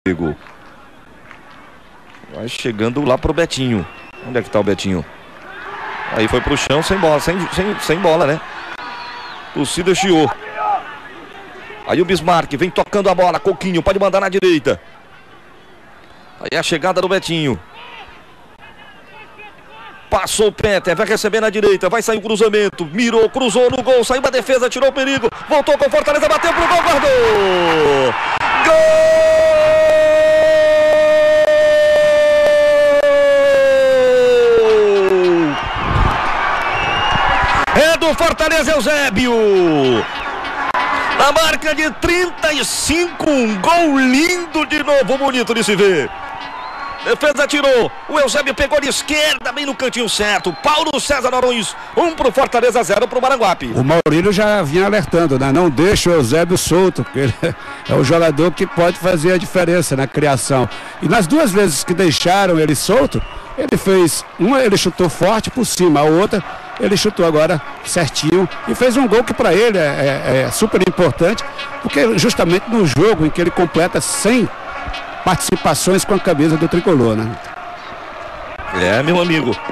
perigo. Vai chegando lá pro Betinho. Onde é que tá o Betinho? Aí foi pro chão sem bola, sem bola, né? Torcida chiou. Aí o Bismarck vem tocando a bola. Coquinho pode mandar na direita. Aí a chegada do Betinho. Passou o Peter, vai receber na direita, vai sair o cruzamento, mirou, cruzou no gol, saiu a defesa, tirou o perigo, voltou com Fortaleza, bateu pro gol, guardou! Gol! É do Fortaleza, Eusébio! Na marca de 35, um gol lindo de novo, bonito de se ver. Defesa tirou, o Eusébio pegou de esquerda, bem no cantinho certo. Paulo César Arões, 1 pro Fortaleza, 0 pro Maranguape. O Maurílio já vinha alertando, né? Não deixa o Eusébio solto, porque ele é o jogador que pode fazer a diferença na criação. E nas duas vezes que deixaram ele solto, ele fez, uma ele chutou forte por cima, a outra ele chutou agora certinho e fez um gol que para ele é super importante, porque justamente no jogo em que ele completa 100 participações com a camisa do tricolor, né? É, meu amigo,